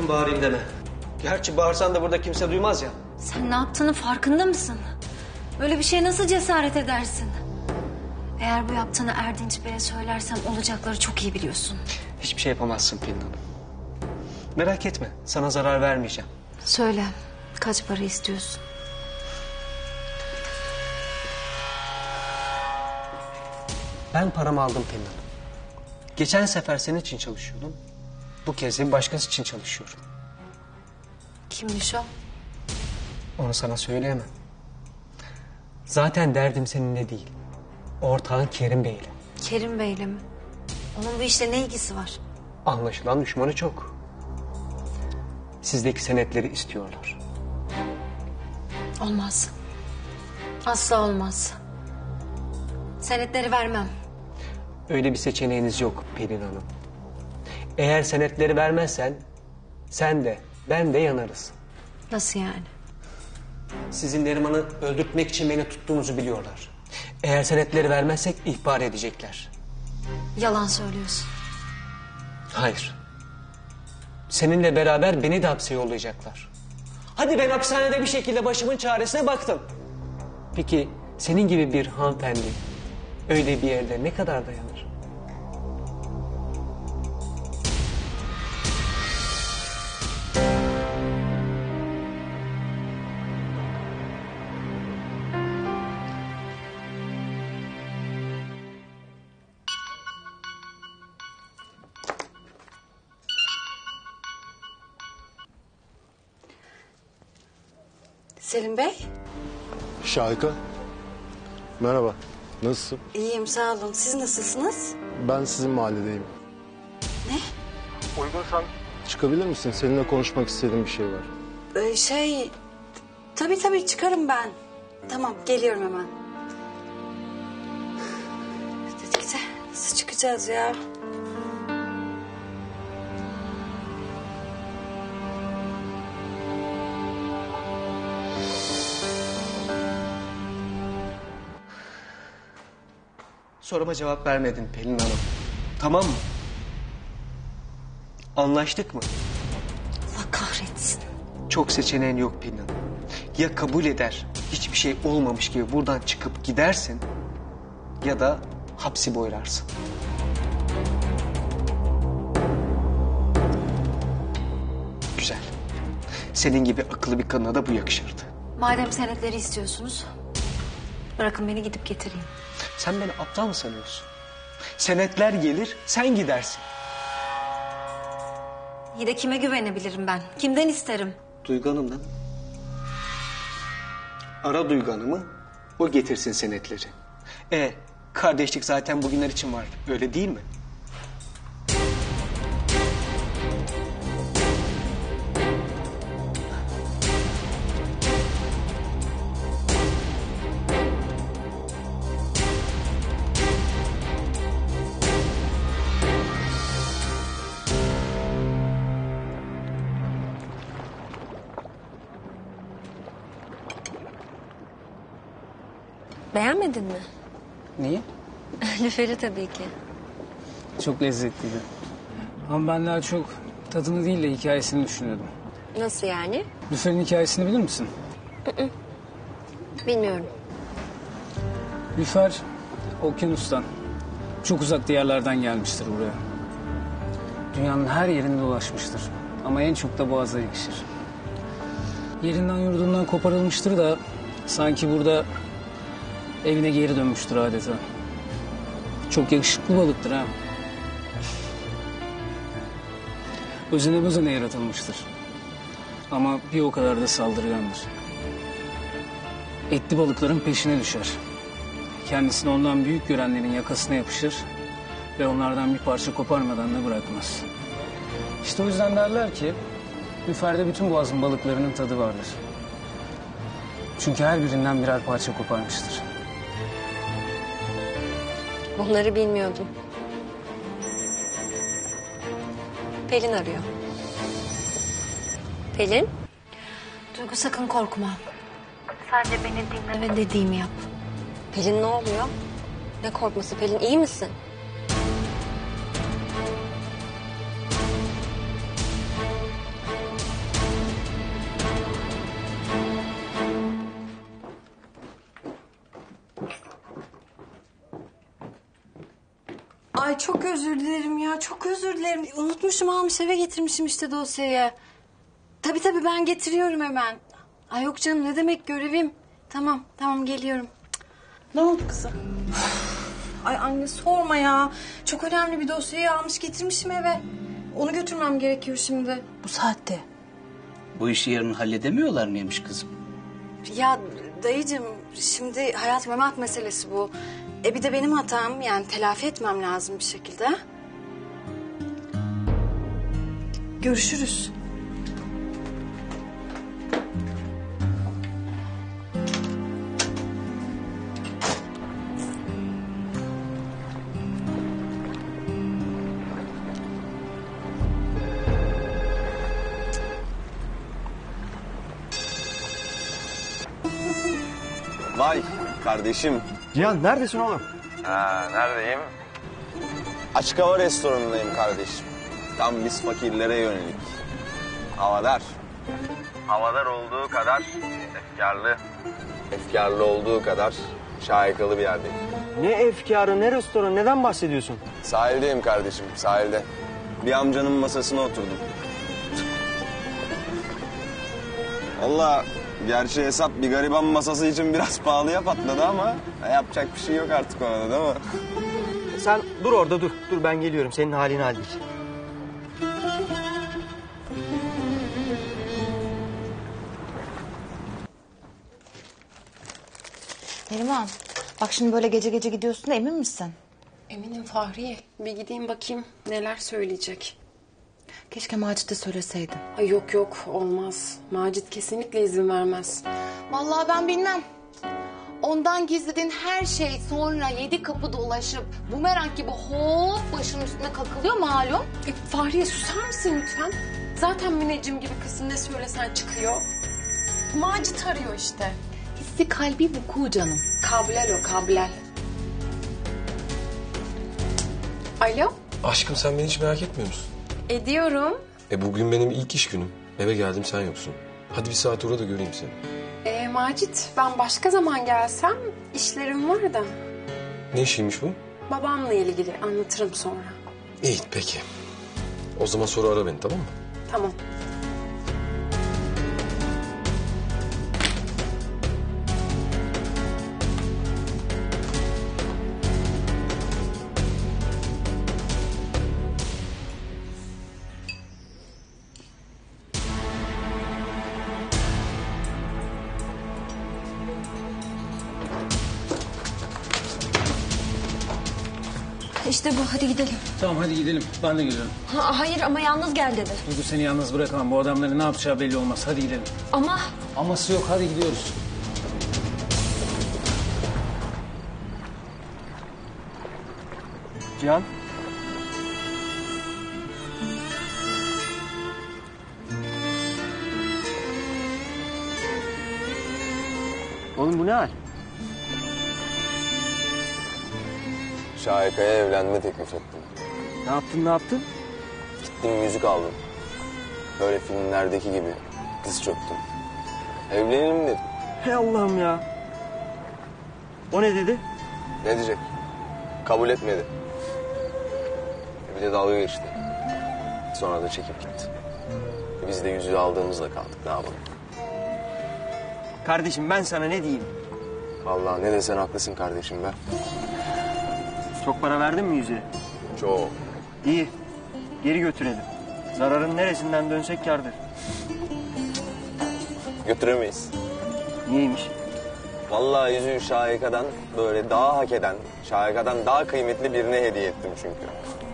bağırayım deme. Gerçi bağırsan da burada kimse duymaz ya. Sen ne yaptığının farkında mısın? Böyle bir şeye nasıl cesaret edersin? Eğer bu yaptığını Erdinç Bey'e söylersem olacakları çok iyi biliyorsun. Hiçbir şey yapamazsın Pelin Hanım. Merak etme, sana zarar vermeyeceğim. Söyle, kaç para istiyorsun? Ben paramı aldım Pelin Hanım. Geçen sefer senin için çalışıyordum. Bu kez de bir başkası için çalışıyorum. Kimmiş o? Onu sana söyleyemem. Zaten derdim seninle değil. Ortağın Kerim Bey'le. Kerim Bey'le mi? Onun bu işle ne ilgisi var? Anlaşılan düşmanı çok. Sizdeki senetleri istiyorlar. Olmaz. Asla olmaz. Senetleri vermem. Öyle bir seçeneğiniz yok Pelin Hanım. Eğer senetleri vermezsen sen de ben de yanarız. Nasıl yani? Sizin Neriman'ı öldürtmek için beni tuttuğunuzu biliyorlar. Eğer senetleri vermezsek ihbar edecekler. Yalan söylüyorsun. Hayır. Seninle beraber beni de hapse yollayacaklar. Hadi ben hapishanede bir şekilde başımın çaresine baktım. Peki senin gibi bir hanımefendi öyle bir yerde ne kadar dayanır? Selim Bey. Şahika. Merhaba. Nasılsın? İyiyim sağ olun. Siz nasılsınız? Ben sizin mahalledeyim. Ne? Uygunsan çıkabilir misin? Seninle konuşmak istediğim bir şey var. Tabii çıkarım ben. Tamam geliyorum hemen. Dedikçe nasıl çıkacağız ya? Soruma cevap vermedin Pelin Hanım. Tamam mı? Anlaştık mı? Allah kahretsin. Çok seçeneğin yok Pelin Hanım. Ya kabul eder, hiçbir şey olmamış gibi buradan çıkıp gidersin... ...ya da hapsi boylarsın. Güzel. Senin gibi akıllı bir kadına da bu yakışırdı. Madem senetleri istiyorsunuz... bırakın beni gidip getireyim. Sen beni aptal mı sanıyorsun? Senetler gelir, sen gidersin. İyi de kime güvenebilirim ben? Kimden isterim? Duygu Hanım'dan. Ara Duygu Hanım'ı, o getirsin senetleri. Kardeşlik zaten bugünler için var, öyle değil mi? Beğenmedin mi? Niye? Lüferi tabii ki. Çok lezzetliydi. Ama ben daha çok tadını değil de hikayesini düşünüyordum. Nasıl yani? Lüferin hikayesini bilir misin? Bilmiyorum. Lüfer okyanustan, çok uzak diyarlardan gelmiştir buraya. Dünyanın her yerinde dolaşmıştır. Ama en çok da Boğaz'a yakışır. Yerinden yurdundan koparılmıştır da sanki burada evine geri dönmüştür adeta. Çok yakışıklı balıktır ha. Özene yaratılmıştır. Ama bir o kadar da saldırgandır. Etli balıkların peşine düşer. Kendisini ondan büyük görenlerin yakasına yapışır ve onlardan bir parça koparmadan da bırakmaz. İşte o yüzden derler ki Lüfer'de bütün boğazın balıklarının tadı vardır. Çünkü her birinden birer parça koparmıştır. Bunları bilmiyordum. Pelin arıyor. Pelin? Duygu sakın korkma. Sadece beni dinle ve dediğimi yap. Pelin ne oluyor? Ne korkması Pelin, iyi misin? Ay çok özür dilerim ya, çok özür dilerim. Unutmuşum, almış eve getirmişim işte dosyayı. Tabii ben getiriyorum hemen. Ay yok canım, ne demek, görevim. Tamam geliyorum. Cık. Ne oldu kızım? Ay anne sorma ya. Çok önemli bir dosyayı almış getirmişim eve. Onu götürmem gerekiyor şimdi. Bu saatte. Bu işi yarın halledemiyorlar mıymış kızım? Ya dayıcığım, şimdi hayat memat meselesi bu. Bir de benim hatam, yani telafi etmem lazım bir şekilde. Görüşürüz. Vay kardeşim. Cihan neredesin oğlum? Neredeyim? Açık hava restoranındayım kardeşim. Tam biz fakirlere yönelik. Havadar. Havadar olduğu kadar efkarlı. Efkarlı olduğu kadar şahikalı bir yerdeyim. Ne efkarı, ne restoran, neden bahsediyorsun? Sahildeyim kardeşim, sahilde. Bir amcanın masasına oturdum. Vallahi gerçi hesap bir gariban masası için biraz pahalıya patladı ama yapacak bir şey yok artık ona da, değil mi? Sen dur orada dur. Dur ben geliyorum. Senin halin hal değil. Neriman, bak şimdi böyle gece gece gidiyorsun da emin misin? Eminim Fahriye. Bir gideyim bakayım neler söyleyecek. Keşke Macit'e söyleseydin. Ay yok olmaz. Macit kesinlikle izin vermez. Vallahi ben bilmem. Ondan gizlediğin her şey sonra 7 kapı dolaşıp bumerang gibi hop başının üstüne kakılıyor malum. Fahriye susar mısın lütfen? Zaten müneccim gibi kızın ne söylesen çıkıyor. Macit arıyor işte. Hissi kalbi vuku canım. Kablel o kablel. Alo? Aşkım sen beni hiç merak etmiyor musun? Ediyorum. Bugün benim ilk iş günüm. Eve geldim sen yoksun. Hadi bir saat uğra da göreyim seni. Macit ben başka zaman gelsem işlerim var da. Ne işiymiş bu? Babamla ilgili anlatırım sonra. İyi peki. O zaman sonra ara beni tamam mı? Tamam. İşte bu, hadi gidelim. Tamam hadi gidelim. Ben de geliyorum. Hayır ama yalnız gel dedi. Duygu seni yalnız bırakamam. Bu adamların ne yapacağı belli olmaz. Hadi gidelim. Ama Aması yok hadi gidiyoruz. Cihan. Oğlum bu ne hal? Şahika'ya evlenme teklif ettim. Ne yaptın? Gittim yüzük aldım. Böyle filmlerdeki gibi kız çöktüm. Evlenelim dedim. Hey Allah'ım ya. O ne dedi? Ne diyecek? Kabul etmedi. Bir de dalga geçti. Sonra da çekip gitti. Biz de yüzüğü aldığımızda kaldık. Ne yapalım? Kardeşim ben sana ne diyeyim? Vallahi ne desen haklısın kardeşim be. Çok para verdin mi yüzüğe? Çok. İyi. Geri götürelim. Zararın neresinden dönsek kârdır. Götüremeyiz. Niyeymiş? Vallahi yüzüğü Şahika'dan böyle daha hak eden, Şahika'dan daha kıymetli birine hediye ettim çünkü.